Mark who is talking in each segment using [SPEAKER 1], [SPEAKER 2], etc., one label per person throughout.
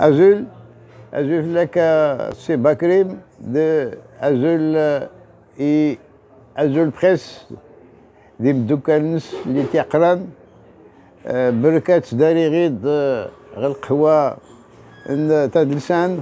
[SPEAKER 1] Azul, Azul Flaka, c'est Bakrim, de Azul et Azul Press, des Mdoukanus, les Tiakran, Berkat Daririd, Ralkwa, Tadlisan,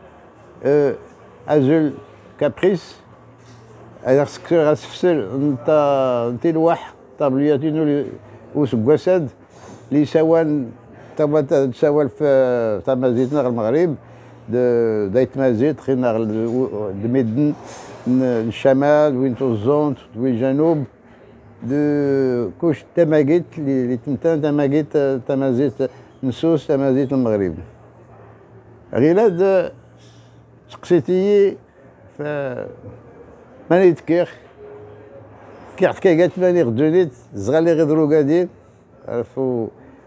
[SPEAKER 1] Azul Caprice, alors ce que rasfsel, Tilwah, Tabliatino, Ousgwasad, les Sawan. تساوى في تمازيتنا غير المغرب دايت مازيت خينا الميدن الشمال وين الزونت وين الجنوب كوش تماقيت اللي تمتان تماقيت تمازيت نسوس تمازيت المغرب غير هاد سقسيتي ف ماني تكيخ كي قالت ماني غدونيت زغالي غير دروكادير عرفو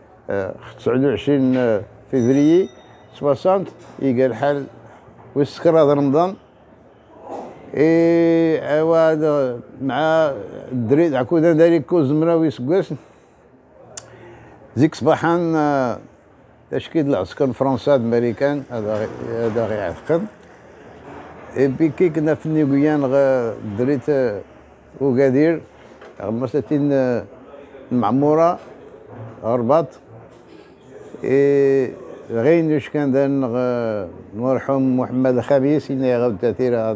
[SPEAKER 1] 29 فيفري 60 يلقى الحال والسكر هذا رمضان ايوا مع الدريد عكودا داري كوز مراوي سكواس زيك صباحان تشكيل العسكر الفرنسا الامريكان هذا غيعتقد بي كي كنا في نيوغيان دريت وكادير غمستين المعموره غرباط غين واش كان دان المرحوم محمد الخميس اللي غاود تاثير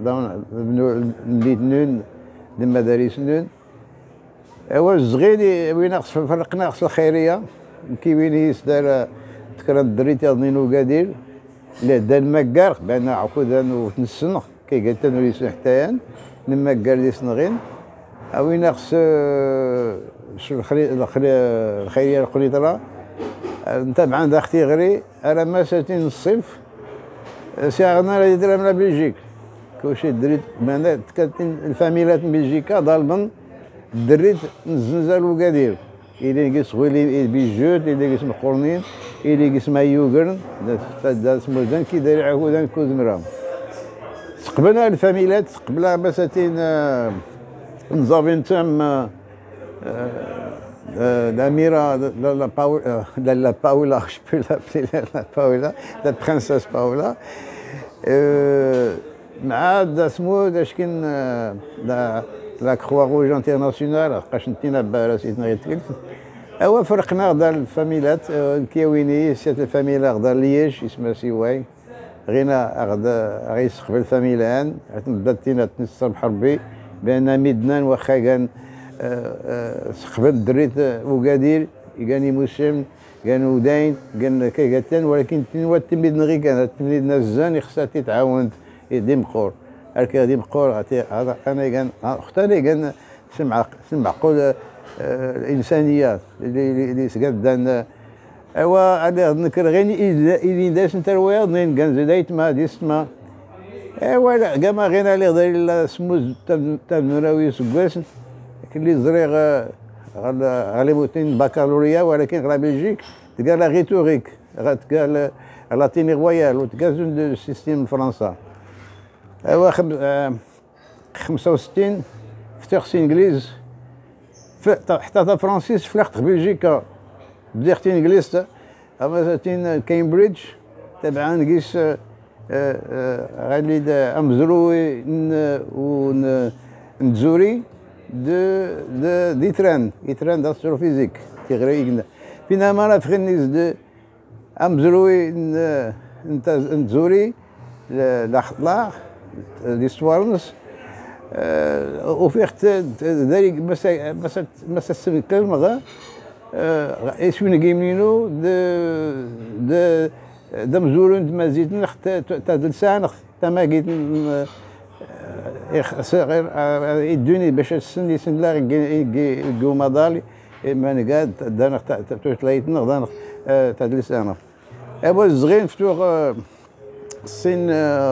[SPEAKER 1] نون المدارس نون اوا الزغيري وين فرق ناقص الخيريه كي وين يسدار تكرا دريتي نينو قادير لا دان مكار بان عقودان وتنسنخ كي قالت انه يسن حتى لما قال لي سنغين وين ناقص الخيريه القنيطره نتابع عند اختي غري انا ما ساتين الصيف ساعنا راه يدير من بلجيك كلشي دريت كانت الفاميلات من بلجيكا ضالبن دريت نزنزل وكادير اللي نقص غولي بيجوت اللي نقص مقرنين اللي نقص ما يوغرن دا اسمو دان كي داير عهودان كوزمرا قبلنا الفاميلات قبلها ما ساتين نزافين تام l'Amira, la Paola, je peux l'appeler la Paola, la princesse Paola. معاد اسمو داش كاين لا كخوا روج انترناسيونال لقاش نتينا براسيتنا غيتكلف اوا فرقنا غدا الفاميلات كيويني سيت الفاميلا غدا ليش اسمها سيواي غينا غدا غيسقبل الفاميلان تبدا تينا تنصر بحربي بان ميدنان واخا كان سقبل دريت وكادير كاني مسلم كانوا داين كان كيقاتان ولكن تنوى التلميذ غير كان التلميذ الزاني خصها تتعاون دي مقور هكا دي مقور هذا انا كان اختاري كان سمع قول الانسانيات اللي سقدان ايوا انا نذكر غير اللي داس نتا الوياض نين كان زدايت ما ديسما ايوا كما غير اللي غير سموز تاع نراوي سكواس اللي زريغ غالي موتين بكالوريا ولكن غير بلجيك تلقى لا ريتوريك تلقى لاتيني رويال وتلقى دو سيستيم فرنسا ايوا 65 فتحت انجليز حتى فرانسيس فلحت بلجيكا بديت انجليز اما ساتين كامبريدج تبع نقيس غادي امزروي ونزوري يتران داستروفيزيك تيغريقنا فينا انا فخنيز دو امزروي نزوري لاخطلا ليستوارنس وفيخت ذلك مسا الكلمة غا اسوين جيمينو د مزورون تمازيت نخ تدلسان تما جيت غير يدوني باش السن يسن لا يجو مضالي من قاد دانخ تلايتنا دانخ تدلس انا ايوا الصغير فتوغ السن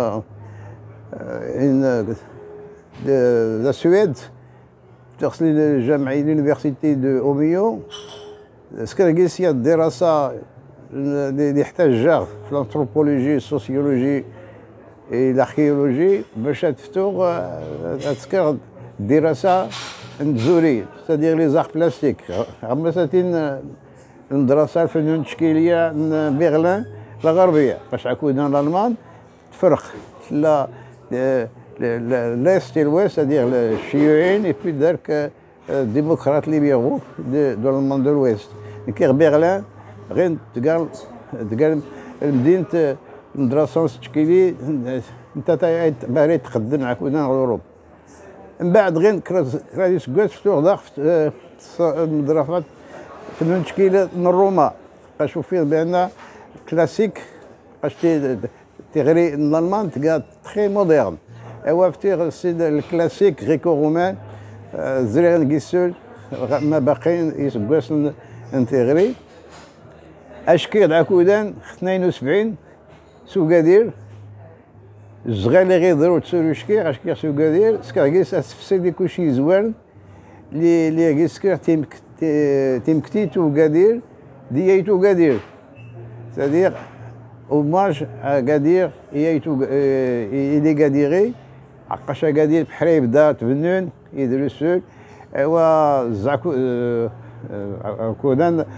[SPEAKER 1] ان لا سويد تغسل الجامعة لونيفرسيتي دو اوميو سكرجيسيا الدراسة اللي يحتاجها في الانثروبولوجي السوسيولوجي الاركيولوجي باش تفتوغ تذكر الدراسة نزوري سادير لي زارت بلاستيك عما ساتين الدراسة الفنون التشكيلية بيغلان لا غربيه باش عكودان الالمان تفرق لا l'Est et l'Ouest, c'est-à-dire les chiites et puis les démocrates libéraux dans le monde de l'Ouest. كي Berlin, غير تقال المدينة المدرسة التشكيلي انت باغي تخدم عكودان اوروبا. من بعد غير كرادي سكوات فتوح ضعف المدرسات في التشكيلة من روما باش فيه بان كلاسيك باش تغري الالمان تلقى تخي موديرن. ايوا فتيغ السيد الكلاسيك غريكو رومان زريغ نقيسول ما باقيين يسكواس انتغري اشكيد عكودان 72 سوقادير الزغال اللي غيضرو تسولو شكي اشكي سوقادير سكاكيس اسفسل لي كلشي زوان لي كيسكر تيمكتي توقادير ديايتو قادير c'est-à-dire hommage à Gadir il est قاديري عقاش قادير بحري بدا تبنون يدرسوا ايوا زعكو كودان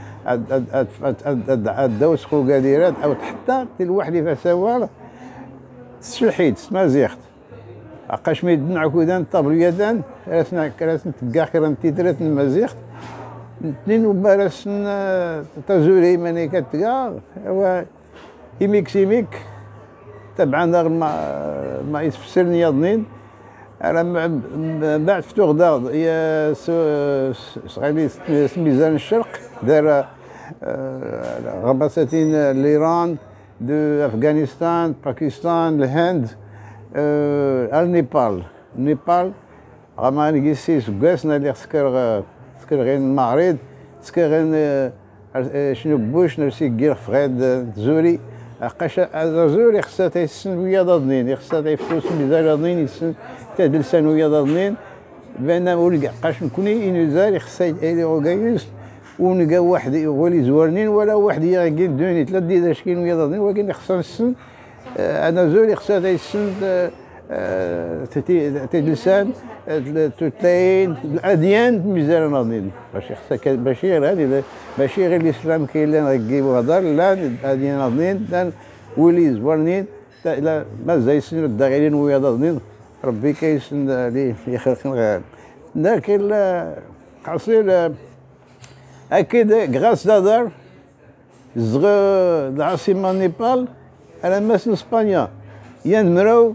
[SPEAKER 1] الدوس خو قاديرات او حتى الواحد يفسوال الشلحيد مازيخت عقاش ما يدنع كودان طابليادان راسنا تلقى خير تيترات المازيخت اثنين وبارس تزوري ماني كتلقى ايوا يميك تبعا ما يتفسرني يضنين انا بعد فتوغ داغ يا صغيري ميزان الشرق دار غباستين الايران دو افغانستان باكستان الهند النيبال غما نقيسي سكاسنا اللي سكر غير المعرض سكر غير شنو بوش نرسي كير فغاد زوري عقاش زوري خصها تيسن ويا ضنين خصها تيفوس ميزان ضنين يسن تدلسان ويا ضنين بان ولقى عقاش نكوني انوزاري خصها يدير اوغايوس ونلقى واحد ولي زوارنين ولا واحد يغي دوني ثلاث ديال شكين ويا ضنين ولكن خصها نسن انا زوري خصها تيسن تدلسان تلاين الاديان ميزان ناضين باش غير هذه ماشي غير الاسلام كاين اللي نجيبو هضر لا الاديان ناضين لا ولي زوارنين لا مازال يسن الداغيين ويا ناضين ربي كيسن لي يخلق غير لكن قصير اكيد غراس دادر زغ العاصمه نيبال على مثل اسبانيا ينمرو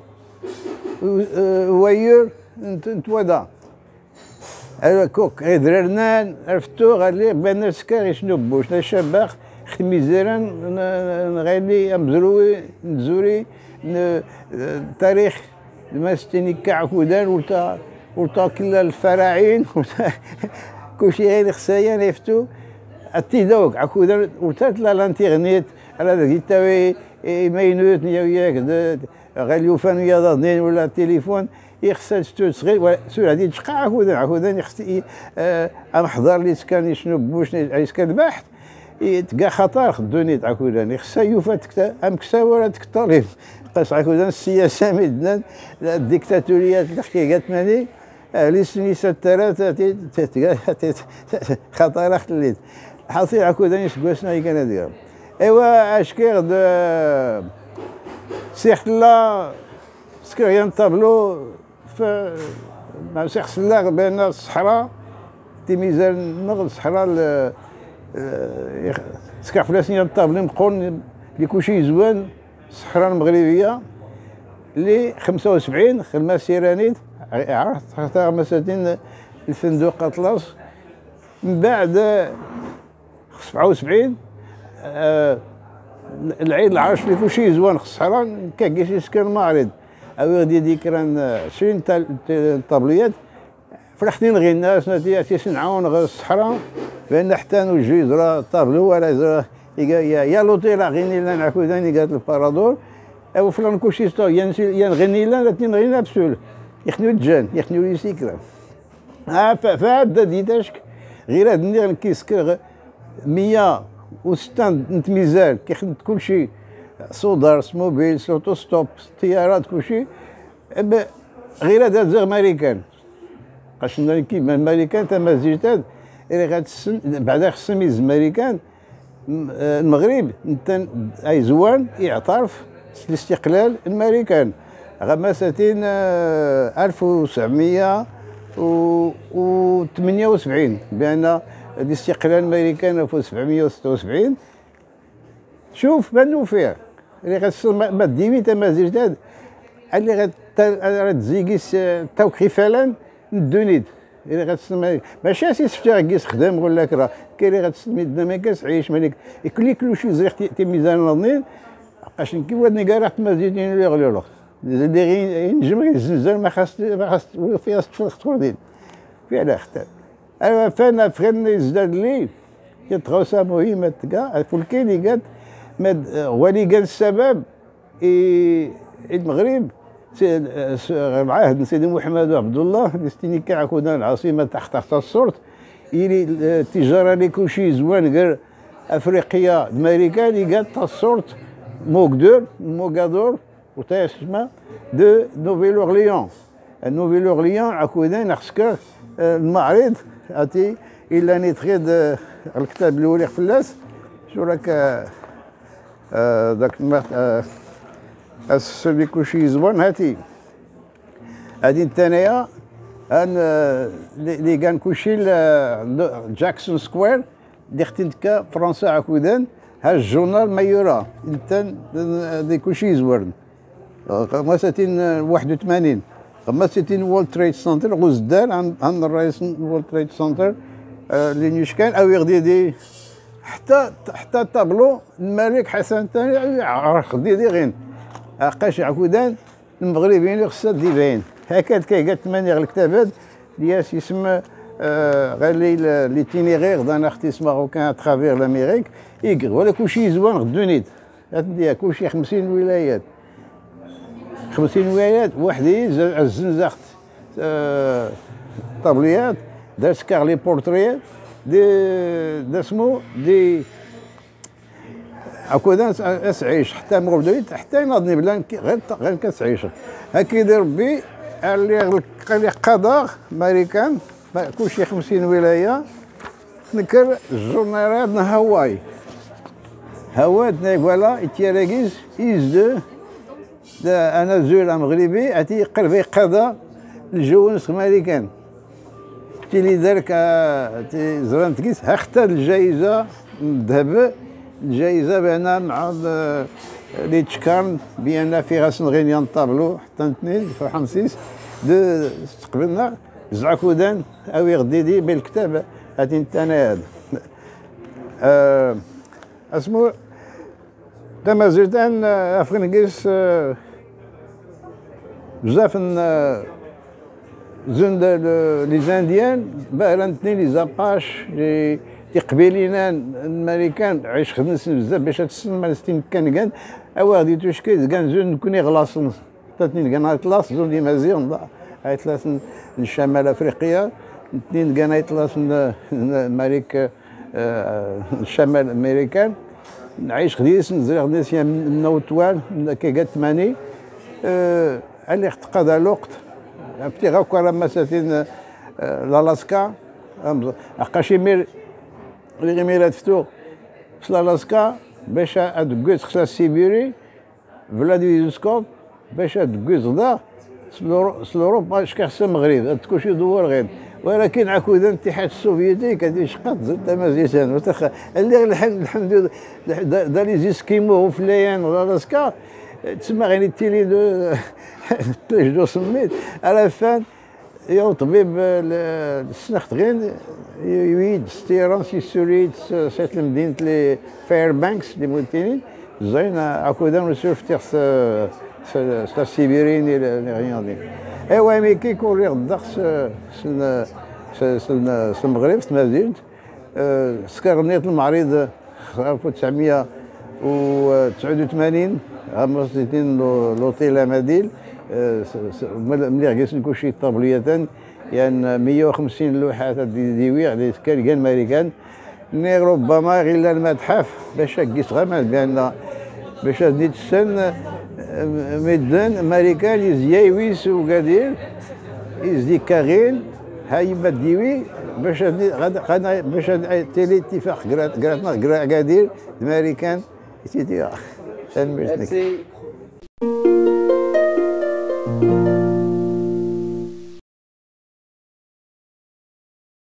[SPEAKER 1] وير نتودا كوك درارنا عرفتو غالي بان سكار شنو بوش الشباخ ختمي زيران غالي امزروي نزوري تاريخ الماستيني كعكودان ولتا كلا الفراعين كلشي غير خصايا نفتو التيدوك عكودان ولتا لانتيغنيت على ذاك تاوي ماينوت وياك غاليو فان ويا ضنين ولا التليفون يخسر ستو صغير سول هادي تشقى عكودان يخص محضر لي سكان شنو بوش سكان بحث تلقى خطر خدوني عكودان يخصها يوفات امكسا ولا تكترين قاس عكودان السياسه مدنا الديكتاتوريات اللي حكيت ماني لي سنيسات الثلاثه خطر خليت حاصل عكودان يسقسنا كان ديال ايوا اشكير سيخ لا سكريان طابلو مع سيخ سلاغ بين الصحراء تيميزان نغ الصحراء سكر فلاسين الطابلين مقرن لي كلشي زوان الصحراء المغربيه اللي 75 خدمه سيرانيت عرفت حتى مساتين الفندق اطلس من بعد 77 العيد العرش اللي كلشي زوان خص الصحراء كاكيش يسكن المعرض او غادي ديكران 20 طابليات فرحتين غير الناس تيسنعون غير الصحراء بان حتى نوجي زرا طابلو ولا زرا يا لوطيل غيني لنا عكوداني قالت البارادور او فلان كلشي ستو يا نغني لنا اثنين غينا بسول يخنيو الجان يخنيو يسيكرا فعاد ديتاشك غير هاد النير كيسكر 160 نتميزال كيخدم كلشي صودار سموبيل اوتوستوب طيارات كلشي غير هذا زغ ماريكان قاشنا كيما الماريكان تما زيتاد اللي غتسن بعدا خصهم يز ماريكان المغرب انت اي زوان يعترف الاستقلال الامريكان غمسة 1978 بان الاستقلال الامريكان 1776. شوف بانو فيها اللي ما ديمي تا ما زلت اللي غتزيكيس تاو كيفالان ندونيد اللي غتسمى ماشي سيفتي غيس خدام ولا كرا كاين اللي غتسمي ما كتعيش مالك كل شي زريق تي ميزان نظنين باش كيف ودني كاع ما زيدين اللي يغلو اللي غير ينجم الزلزال ما خاص فيها تفردين فيها لا اختار انا فانا فغن يزداد لي كتغوصا مهمه كاع فولكين اللي قال هو اللي قال السبب المغرب العهد سيدي محمد عبد الله اللي كاع العاصمه تحت الصورت اللي التجاره اللي كلشي زوان غير افريقيا امريكا اللي قالت الصورت موغادور وتسمى دو نوفيل اورليون. نوفيل اورليون عكودان خصك المعرض عرفتي الا نتخذ الكتاب الاولي فلاس شو راك داك السبي كلشي زوان هاتي هادي الثانيه اللي كان كلشي جاكسون سكوير اللي ختنتك فرنسا عكودان ها الجورنال ما يرى انت دي كلشي زوان غمسة 81 غمسة وولد تريد سنتر غزدان عن الرئيس وولد تريد سنتر اللي نيشكان او يغدي حتى طابلو الملك حسن الثاني خدي غين قاش عكودان المغربيين اللي خصها ديبين هكا كي 8 الكتابات اللي يسمى غالي ليتينيغير دان ارتيست ماروكان اترافير لاميريك يقر ولا كلشي زوان غدونيت هادي كلشي 50 ولايات 50 ولايات وحدي الزنزاخت طابليات دارت كاع لي بورتريات دي سمو دي هكذا اسعيش حتى مغرب حتى ناضني بلا غير كتعيش هكا يدير ربي اللي قضاء امريكان كلشي 50 ولايه تنكر الجورنالات هواي فوالا يتيراكيز دو انا زول مغربي عتي قلبي قضاء الجوانس امريكان اللي دارك زران تقيس حتى الجائزه الذهب الجائزه بان مع اللي تشكرن بان في غاس نغينيان طابلو حتى اثنين في حمسيس استقبلنا زعكودان او يغديدي بالكتاب هاتي انا هذا اسمو تما زرتان افغانيس بزاف زون لي زانديان بارنتني لي زاباش لي قبيلينان الامريكان عيش خدمت بزاف باش تسمى ستين كان او غادي تشكي كان زون نكون يغلاصن اثنين كان يطلاص زون دي مازيون يطلاص الشمال افريقيا اثنين كان يطلاص امريكا الشمال الامريكان نعيش خديس نزرع خديس النوتوال كي قالت ماني اللي اختقد الوقت عرفتي غا كرا مساتين لالاسكا اقاشي مير اللي غير تفتو في لالاسكا باش ادكوز خصها السيبيري فلاديفستوك باش ادكوز غدا سلوروبا شكا المغرب كلشي يدور غير ولكن عكودا الاتحاد السوفيتي كدير شقات زدت مازيتان اللي الحمد لله دالي زيسكيمو في لايان لالاسكا تسمى غير التيلي دو تلاجدو سميت على فان يو طبيب السنخت غير يويد ستيرانس يسوريد سيت المدينة لي فاير بانكس اللي مولتيني زين عكودا نسولف تيخ ستا السيبيريين اللي غياضي ايوا مي كي يكون ريغ الدقس المغرب في تمازيغ سكرنيت المعرض 1989 غمرتين لوطيل اماديل ملي جالسين كلشي طابليتان يعني 150 لوحه ديويغ اللي كان امريكان ني ربما غير المتحف باش كيس غمال بان باش نيت السن ميدان امريكان يزياويس وقادير يزدي كاغين هاي بديوي باش تيلي اتفاق قراتنا قرا قادير الامريكان سيدي.